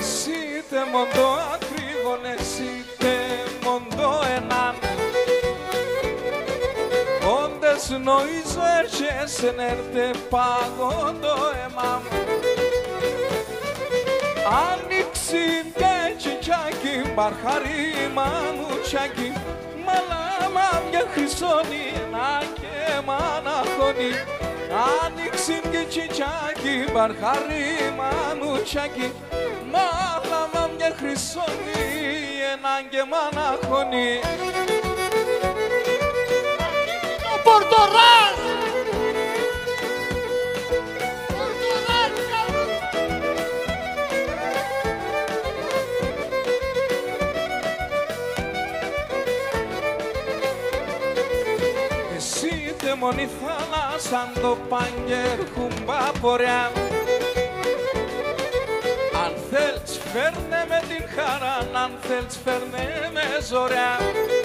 Εσύ τε μοντό ακρίγον, εσύ τε μοντό έναν. Όντες νοίζω έρχεσαι νέρτε παγόντο εμάμ. Άνοιξε και τσιτσάκι, μπαρχαρί μανουτσάκι. Μαλάμα μια χρυσόνη, να και μαναχώνει. Άνοιξε και τσιτσάκι, μπαρχαρί μανουτσάκι. Μάλαμα μια χρυσόνη, έναν και μαναχώνει. Ο Πορτοράς! Εσύ τε μόνη θάλασσαν το παγκέρχουμπα πορεάν. Αν θέλεις φέρνε με την χαρά, αν θέλεις φέρνε με ζωριά.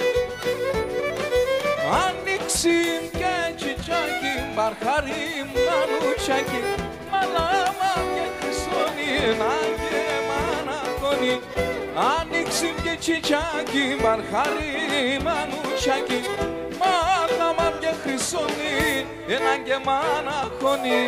Άνοιξε και τσιτσάκι, μπαρχαρί μανουτσάκι. Μαλάμα και χρυσόνι, να και μανακόνι. Άνοιξε και τσιτσάκι, μπαρχαρί μανουτσάκι. Μάλαμα και χρυσόνι, ένα και μαναχώνει.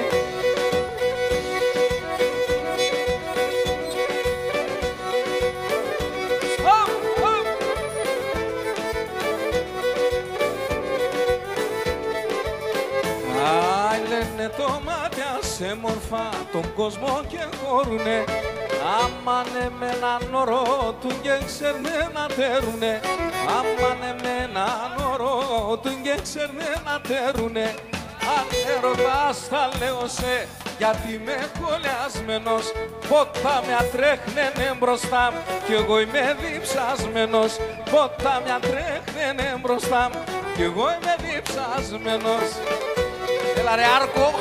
Λένε το μάτια σε μορφά τον κόσμο και χώρουνε. Άμανε με έναν όρο του και ξέρνε να τέρουνε. Άμανε με έναν όρο του και ξέρνε να τέρουνε. Αν ερωτάς θα λέω σε γιατί είμαι κολλιασμένος. Πότα μια τρέχναινε μπροστά μου κι εγώ είμαι διψασμένος. Πότα μια τρέχναινε μπροστά μου κι εγώ είμαι διψασμένος. Έλα ρε Άρκο!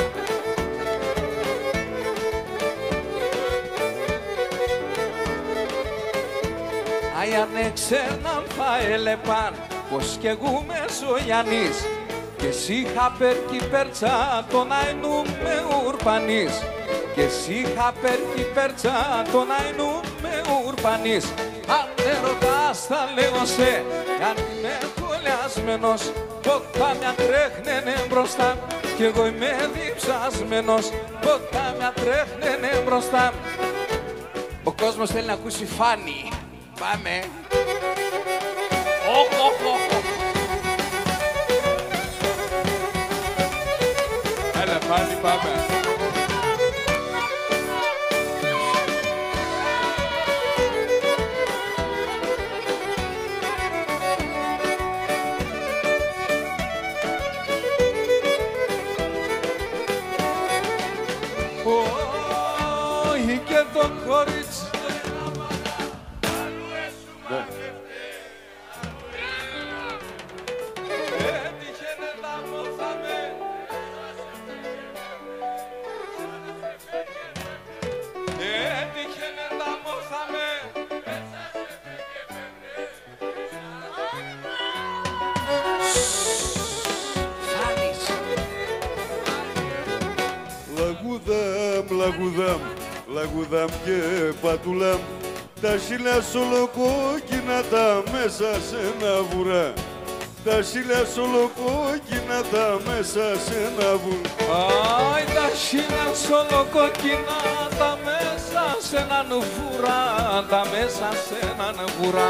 Αι αν έξερναν θα έλεπαν πως κι εγώ μεσογιανής. Και εσύ χαπέρκι πέρτσα τον αϊνού με ουρπανής. Και εσύ χαπέρκι πέρτσα τον αϊνού με ουρπανής. Αν ερωτάς θα λέω σε αν είμαι κολλιασμένος. Πότα μια τρέχναινε μπροστά κι εγώ είμαι διψασμένος. Πότα μια τρέχναινε μπροστά. Ο κόσμος θέλει να ακούσει Φάνη. Πάμε. Έλα Φάνη, πάμε. Όχι και το κορίτσι. Έτυχε να μόθαμε. Έτυχε να μόθαμε. Λαγουδάμ, λαγουδάμ και πατουλάμ. Τα σίλια σολοκόκκινα τα μέσα σε ένα βουρά. Τα σίλια σολοκόκκινα τα μέσα σε ένα βουρά. Άι, τα σίλια σολοκόκκινα τα μέσα σε έναν βουρά. Τα μέσα σε έναν βουρά.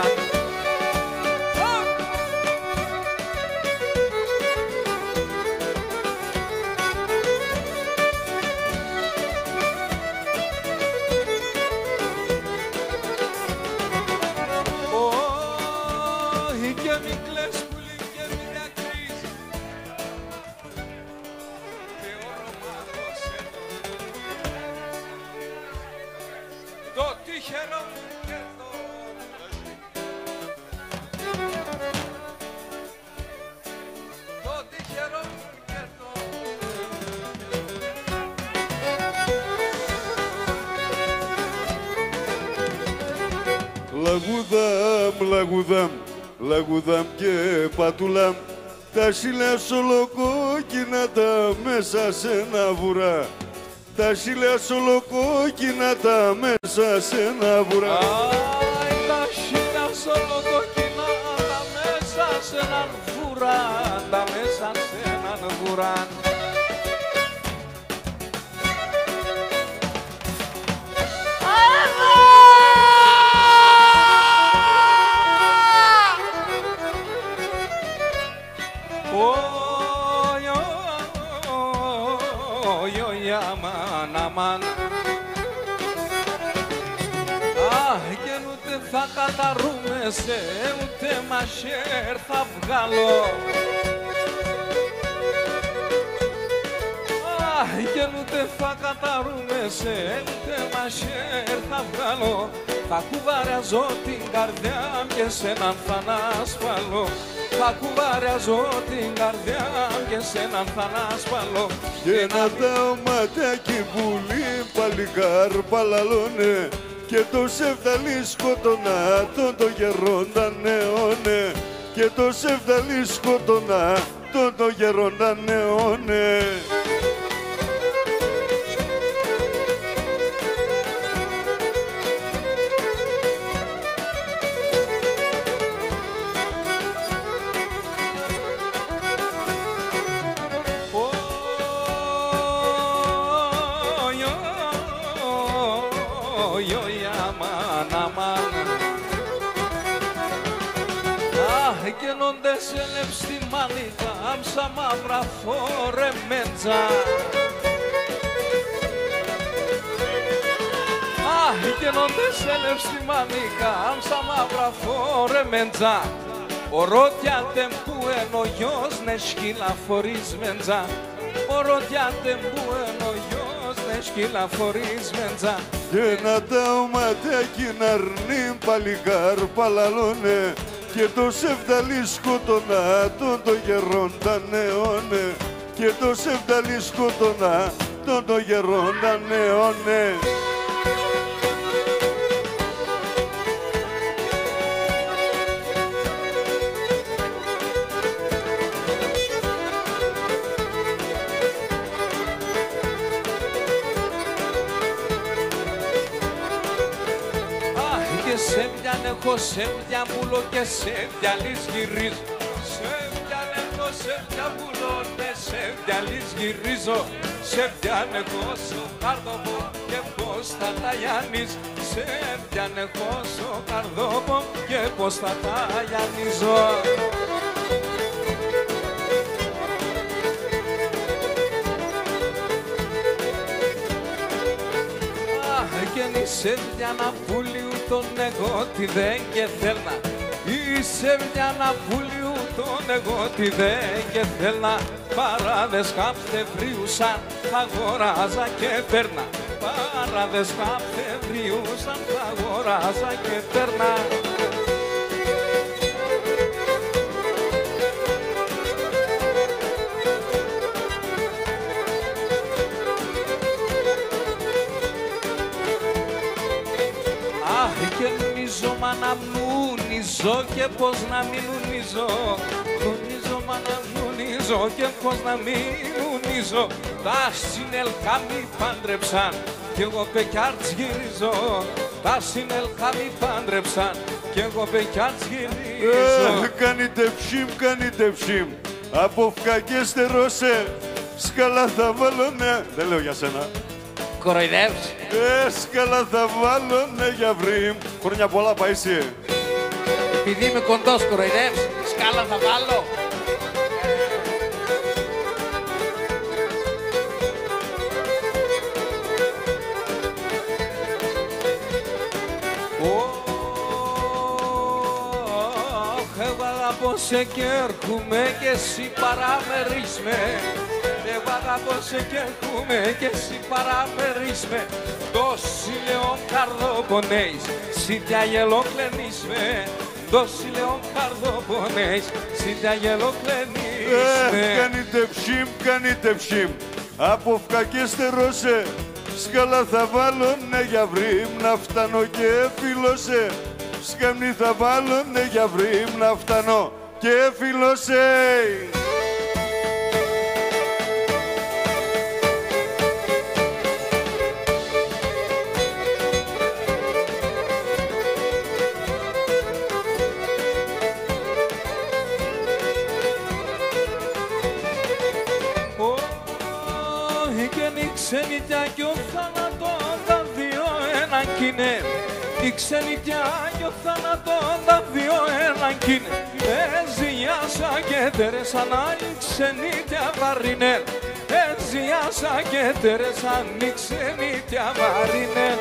Λαγουδάμ, λαγουδάμ, λαγουδάμ και πατουλάμ. Τα σίλια σολοκόκκινα τα μέσα σε ένα βουρά. τα χείλια σου ολοκόκκινα τα μέσα σε ένα βουράν. Τα χείλια σου ολοκόκκινα τα μέσα σε έναν βουράν, τα μέσα σε έναν βουράν. Και ούτε θα καταρρούμε σε ούτε μαχαίρ θα βγάλω. Και ούτε θα καταρρούμε σε ούτε μαχαίρ θα βγάλω. Θα κουβαριάζω την καρδιά και σ' έναν θα ανασφαλώ. Θα κουβαριάζω την καρδιά και σ' έναν θα ανασφαλώ. Και να τα οματάκι πουλί παλικάρ παλαλώνε και το σεφταλί σκοτωνά το γερόντα νεώνε. Και το σεφταλί σκοτωνά το γερόντα νεώνε. Γίνονται σε λεψή μαλλικά άμσα μαύρα φορεμέντζα. Γίνονται σε λεψή μαλλικά άμσα μαύρα φορεμέντζα. Ορώτιατε που εν ο γιος ναι σκύλα φορισμέντζα. Ορώτιατε που εν ο γιος ναι σκύλα φορισμέντζα. Και να τα οματάκι να αρνεί παλικάρ παλαλώνε και το σεφταλί σκοτωνά το γερόντα νεώνε. Και το σεφταλί σκοτωνά το γερόντα νεώνε. Έχω σε διαβούλο και σε διαλύς γυρίζω. Σε διαλέχω, σε διαβούλο και σε διαλύς γυρίζω. Σε διαλέχω στο καρδόπο και πώς θα τα γιάνεις. Σε διαλέχω στο καρδόπο και πώς θα τα γιάνιζω. Και είσαι μια να πουλιού τον εγώ τι δεν και θέλνα. Είσαι μια να πουλιού τον εγώ τι δεν και θέλνα. Παράδες καπτευρίουσαν θα αγοράζα και παίρνα. Παράδες καπτευρίουσαν θα αγοράζα και παίρνα. Και νονίζω μα να μνονίζω και πως να μην νονίζω. Νονίζω μα να μνονίζω και πως να μην νονίζω. Τα συνελκά μη πάντρεψαν κι εγώ πεκιάρτς γυρίζω. Τα συνελκά μη πάντρεψαν κι εγώ πεκιάρτς γυρίζω. Κάνετε ψήμ, από φκακές στερώσε. Σκαλά θα βάλω ναι. Δεν λέω για σένα. Κοροϊδεύς. Σκαλά θα βάλω ναι για βρήμ. Χρόνια πολλά Παΐσιε. Επειδή είμαι κοντός κοροϊδεύς. Σκάλα θα βάλω. Εγώ αγαπώ σε και έρχομαι και εσύ παραμερείς με. Εγώ αγαπώ σε και έρχομαι και εσύ παραμερείς με. Τόση λέω καρδοπονέεις, σίτια γελοκλενείς με. Τόση λέω καρδοπονέεις, σίτια γελοκλενείς με. Κάνετε ψήμ, από φκακές στερώσε. Σκαλά θα βάλω ναι για βρήμ, να φτάνω και φιλώσε. Σκαμνή θα βάλω ναι για βρήμ, να φτάνω και φιλώσε. ξενιτιά κι ο θάνατον τα δύο έναν κι είναι. Η ξενιτιά κι ο θάνατον τα δύο έναν κι είναι. Εζιάσα και τερεσανά η ξενιτιά βαρινέ. Εζιάσα και τερεσαν η ξενιτιά βαρινέ.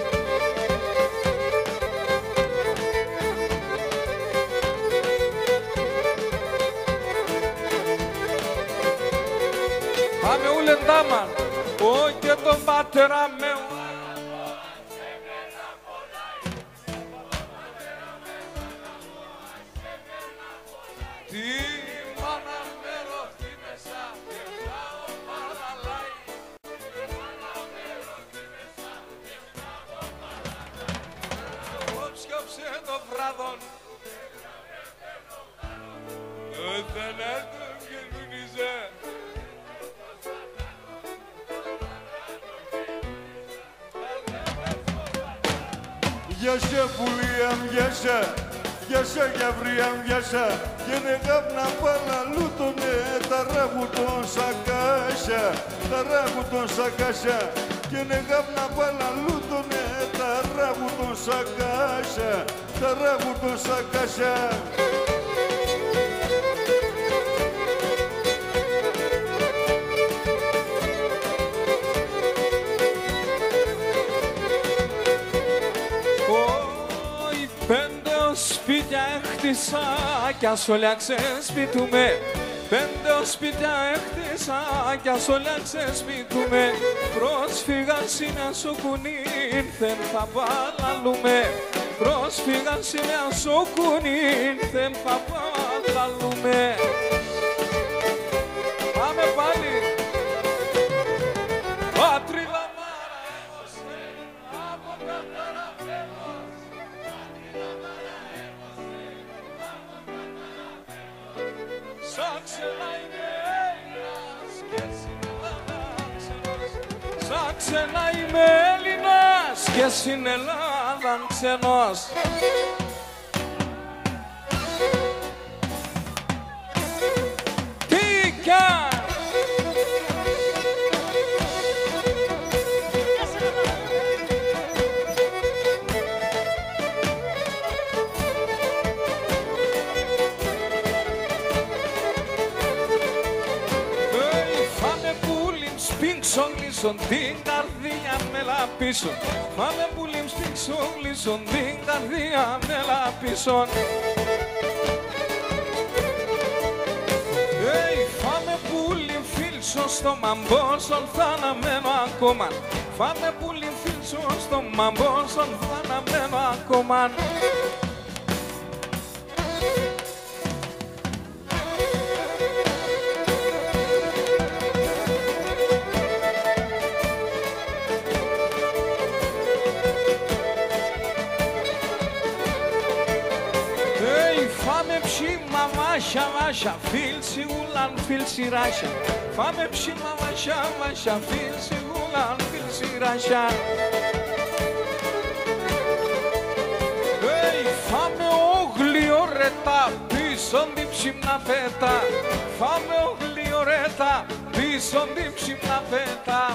Πάμε ουλεντάμαν, όχι και τον πατέρα με. Τι μάνα με ρωτή μέσα και πάω παραλάει. Τι μάνα με ρωτή μέσα και πάω παραλάει. Όψιοψε το βράδον. Δεν έρθουν και μουνιζέ. Γεια σε πουλίαμ, γεια σε γιαβρίαμ, γεια σε. Και νεγάπνα παλαλούτονε τα ράγου των σακάσα, τα ράγου των σακάσα. Και νεγάπνα παλαλούτονε τα ράγου των σακάσα, τα ράγου των σακάσα. Σπίτια έχτισα κι ας όλα ξεσπιτούμε. 5 σπίτια έχτισα κι ας όλα ξεσπιτούμε. Πρόσφυγας είναι σοκουνήν, δεν θα παλαλούμε. Πρόσφυγας είναι σοκουνήν, δεν θα παλαλούμε. Πάμε πάλι. Πατρίδα μάρα έμωσε, από καθαρά φεύγος. Σαν ξένα είμαι Έλληνας και στην Ελλάδα ξενός. Σαν ξένα είμαι Έλληνας και στην Ελλάδα ξενός. Τι κι Λίσον την καρδιά με λαπίσον. Πάμε που λιμστήξον, λίσον την καρδιά με λαπίσον. Φάμε που λιμφίλσον στο μαμπόσον θα αναμένω ακόμα. Φάμε που λιμφίλσον στο μαμπόσον θα αναμένω ακόμα. Μαμάσια, φίλση ούλαν, φίλση ράσια. Φάμε ψή μαμάσια, φίλση ούλαν, φίλση ράσια. Φάμε όγλιο ρετά, πίσω την ψήμνα πέτα. Φάμε όγλιο ρετά, πίσω την ψήμνα πέτα.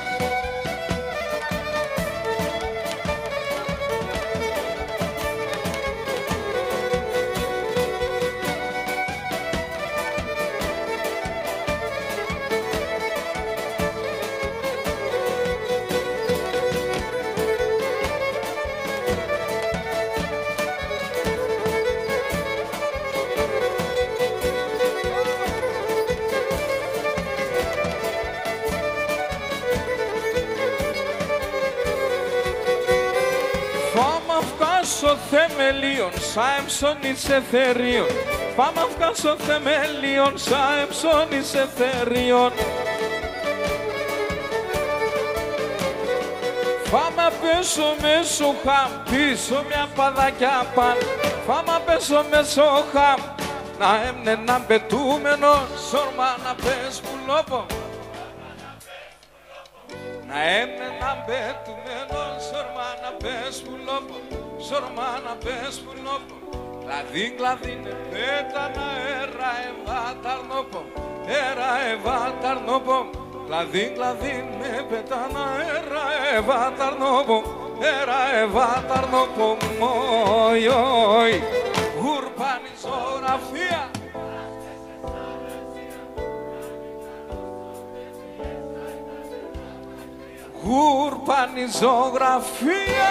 Στο θεμελίον, σα έμψωνης εθερίων. Πάμε αυκά στο θεμελίον, σα έμψωνης εθερίων. Πάμε απέσω μέσω χαμ, πίσω μια παδάκια παν. Πάμε απέσω μέσω χαμ, να έμνε να πετούμενο, σόρμα να πες πουλόπο. Να έμνε να πετούμενο, σόρμα να πες πουλόπο. Σόρμα να πες πουλόπο. Κλαδί πέτα να έρα ευάταρνόπο. Έρα ευάταρνόπο. Κλαδί, κλαδί με πετάνε αέρα ευάταρνο, αέρα ευάταρνο μόι, όι. Γουρπάνη ζωγραφία. Γουρπάνη ζωγραφία.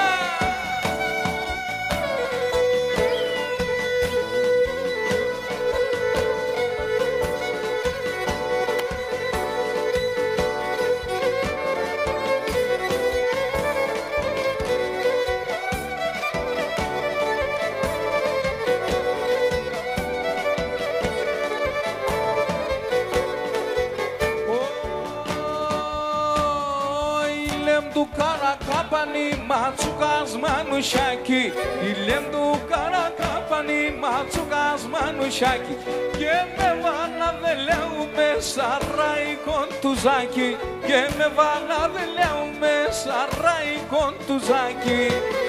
του καρακάπανι ματσουκάς μανουσιάκι, ηλέμ του καρακάπανι ματσουκάς μανουσιάκι, και με βάλα δεν λέω μέσα ράικον του ζάκι, και με βάλα δεν λέω μέσα ράικον του ζάκι.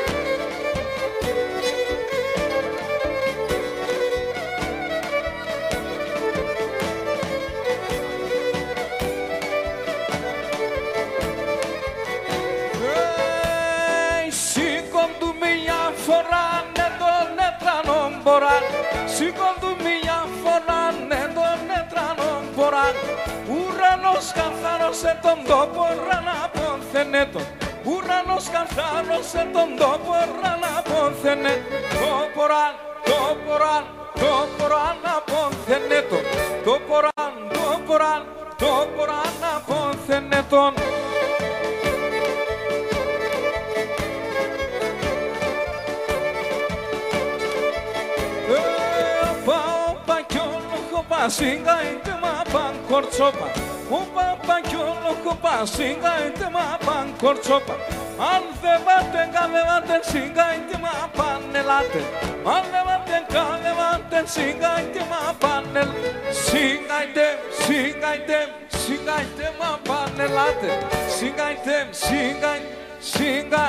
Σήκον του μια φορά, ναι τον έτρανον ποράν. Ουρανός καθάρωσε τον τόπο, ρανά πονθενέ τον. Ουρανός καθάρωσε τον τόπο, ρανά πονθενέ. Το ποράν, το ποράν, το ποράν να πονθενέ τον. Το ποράν, το ποράν, το ποράν να πονθενέ τον. Singa ite mapan korchopa, upapa kyolo singa ite mapan korchopa. Al debaten kalevanten singa ite mapan nelate, al debaten kalevanten singa ite mapan nel. Singa ite mapan nelate, singa singa.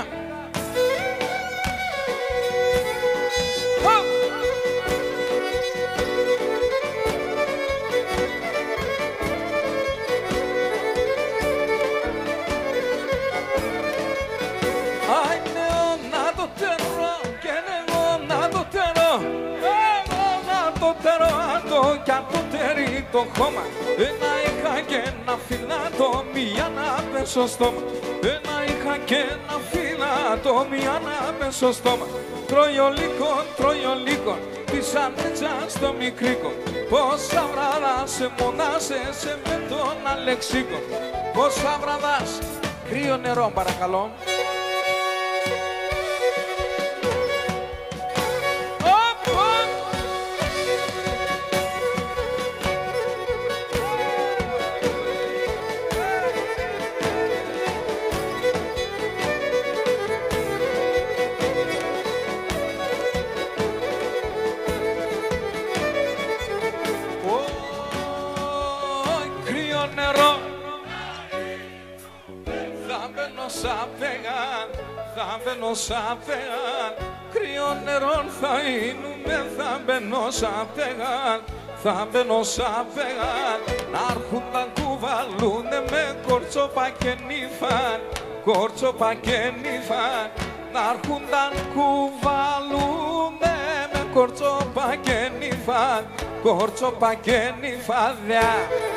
Κι αν το τέρι το χώμα, ένα είχα και ένα φυλάτο, μία να πες στο στόμα. Ένα είχα και ένα φυλάτο, μία να πες στο στόμα. Τρώει ο λύκον, της ανέτσα στο μικρίκο. Πόσα βραδά σε μονάσαι με τον Αλεξίκο. Πόσα βραδάς, κρύο νερό παρακαλώ. Θα μπαίνω σαν πεγάν, κρύο νερό θα είνουμε. Θα μπαίνω σαν πεγάν, θα μπαίνω σαν πεγάν. Να έρχουν τα κουβαλούνε με κορτσόπα και νύφαν, κορτσόπα και νύφαν. Να έρχουν τα κουβαλούνε με κορτσόπα και νύφαν, κορτσόπα και νύφαδια.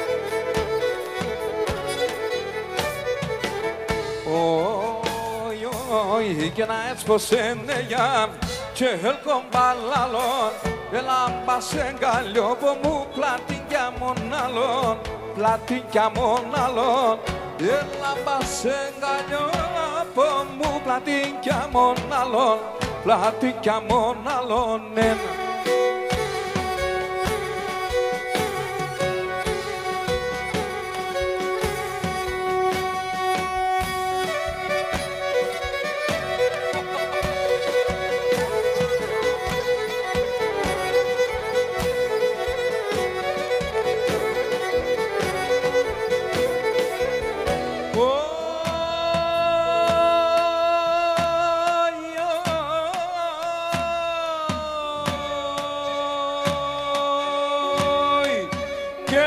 Και να έτσι πως είναι για και έλκον παλάλον. Έλα μπας εγκαλιό που μου πλάτη κι αμονάλον, πλάτη κι αμονάλον. Έλα μπας εγκαλιό που μου πλάτη κι αμονάλον, πλάτη κι αμονάλον.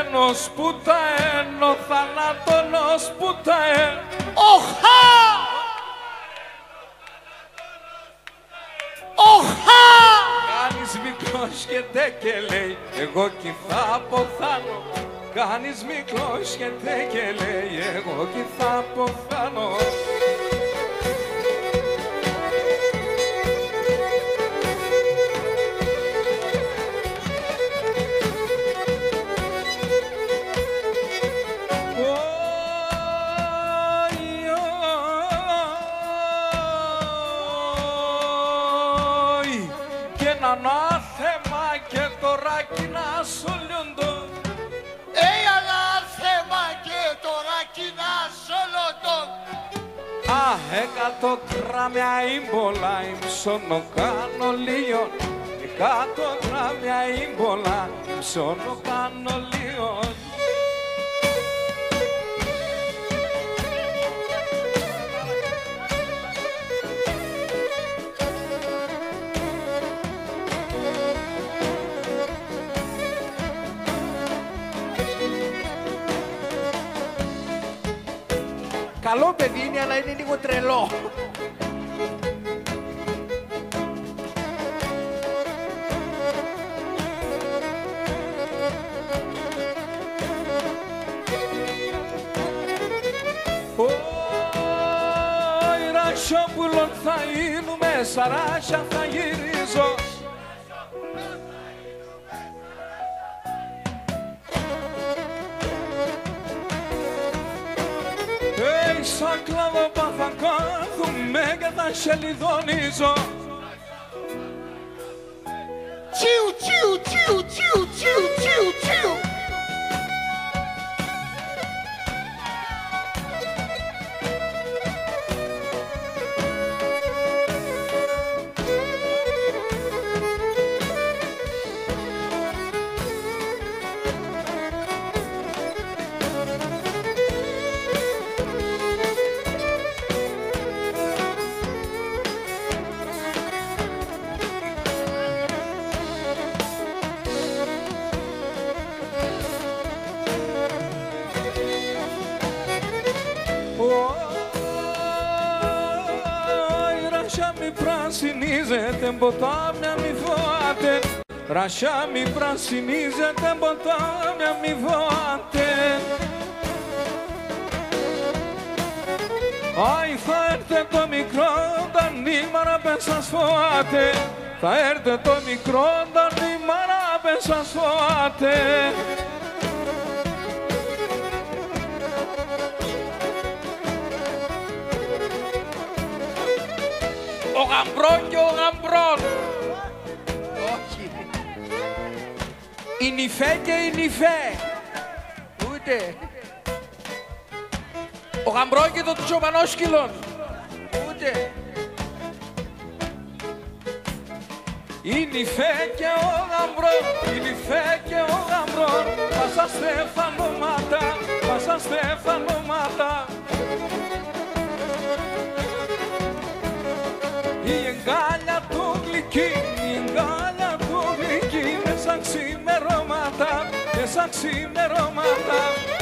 ενός που τα ενώ, θανάτωνος που τα Οχα! Οχα! Κάνεις μικρός και τε και λέει, εγώ κι θα αποθάνω. Κάνεις μικρός και τε και λέει, εγώ κι θα αποθάνω. Ανάθεμα και τώρα κοινά σολιόντο. Ανάθεμα και τώρα κοινά σολιόντο. Εκατό γράμμια ύμπολα, ύψωνο κάνω λίον. 100 γράμμια ύμπολα, ύψωνο κάνω λίον. Καλό παιδί είναι, αλλά είναι λίγο τρελό. Ρασιόπουλον θα γίνουμε, σαράσια θα γυρίζω. Σαν κλαδόπα θα κάθουμε και θα σελιδονίζω. Τσιου, τσιου, τσιου, τσιου, τσιου, τσιου, τσιου. Πρασινίζεται ποτάμια μη φοβάται. Ρασιά μη πρασινίζεται ποτάμια μη φοβάται. Άι θα έρθε το μικρό τα νήμαρα πες σας φοβάται. Θα έρθε το μικρό τα νήμαρα πες σας φοβάται. Ο γαμπρόν και ο γαμπρόν. Όχι. Η νυφέ και η νυφέ. Ούτε. Ο γαμπρόν και το τσοπανόσκυλον. Ούτε. Η νυφέ και ο γαμπρόν, η νυφέ και ο γαμπρόν. Πάσα στεφανώματα, πάσα στεφανώματα. Η εγκάλια του γλυκή, η εγκάλια του γλυκή, μέσα ξημερώματα, μέσα ξημερώματα.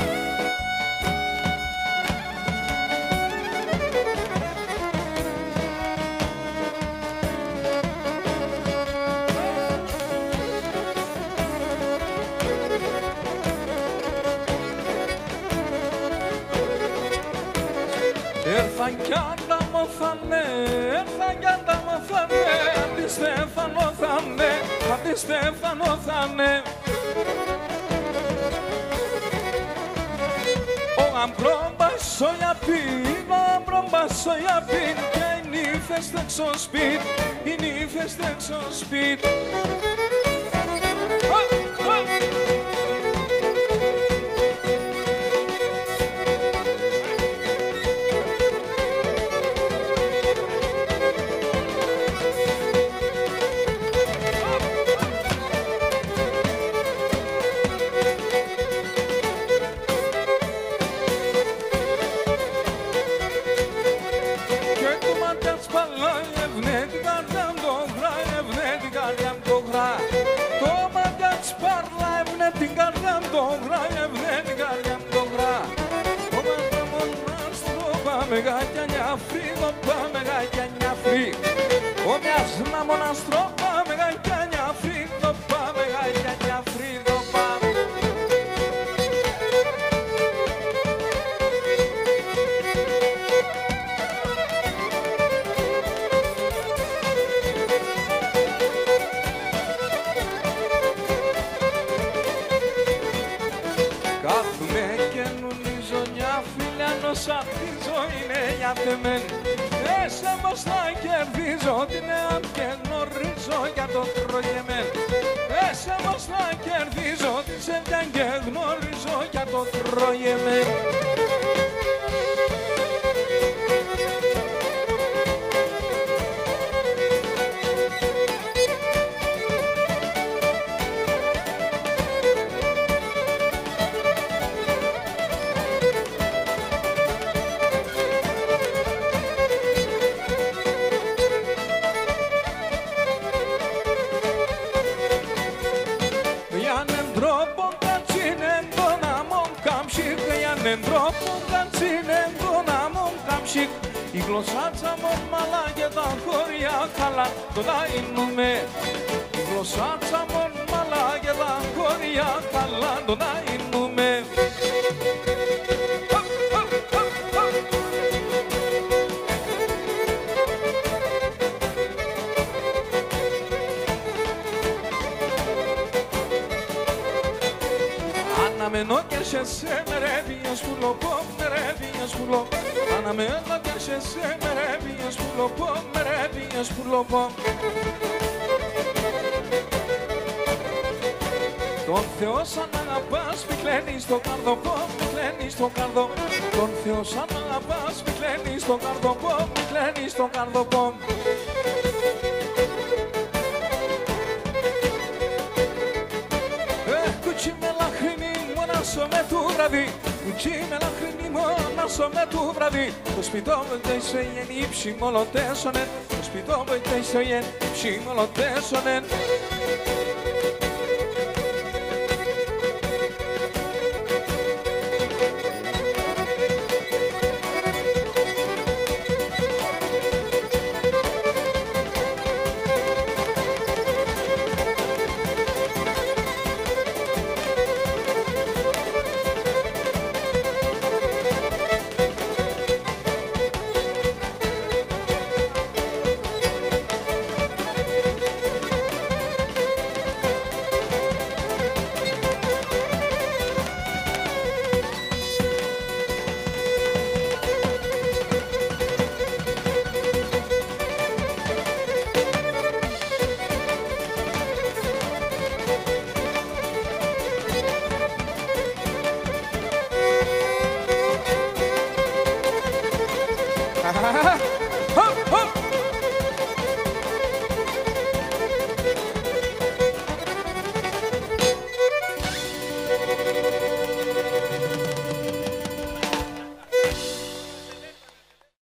Έρθαν κι ανταμωθανε, έρθαν κι ανταμωθανε, αντιστεφανώθανε, αντιστεφανώθανε. Ο γαμπρόμπας ο Ιαππίν, ο γαμπρόμπας ο Ιαππίν, και οι νύφες έξω σπίτι, οι νύφες έξω σπίτι. Το μάτια της παρλά έβνε την καρδιά μου το γρά. μοιάζει να μοναστρώ, πάμε γαϊκάνια φρύδο, πάμε γαϊκάνια φρύδο, πάμε. Κάθουνε και νουνίζω μια φιλιά, νόσα τη ζωή είναι γιατεμένη. Έσε πως θα κερδίζω την ΕΑΜ και γνωρίζω για το τρώγεμεν. Έσε πως θα κερδίζω την ΣΕΒΙΑ και γνωρίζω για το τρώγεμεν. Η γλωσσάτσα μου μαλά και τα χωριά καλά το να είνουμε. Η γλωσσάτσα μου μαλά και τα χωριά καλά το να είνουμε. Αναμένω και σε μερεύει σπουλό, μερεύει σπουλό. Αναμένω και σε μερεύει σπουλό, μερεύει σπουλό. Τον Θεό σαν αγαπάς μη κλαίνεις το καρδό, μη κλαίνεις το καρδό. Τον Θεό σαν αγαπάς μη κλαίνεις το καρδό, μη κλαίνεις το καρδό. Κουτσί με λαχρινή μονάσω με του βραδύ, κουτσί με λαχρινή μονάσω με του βραδύ. Το σπιτό μου τέισε γεν ύψη μολοτέσωνεν, το σπιτό μου τέισε γεν ύψη μολοτέσωνεν.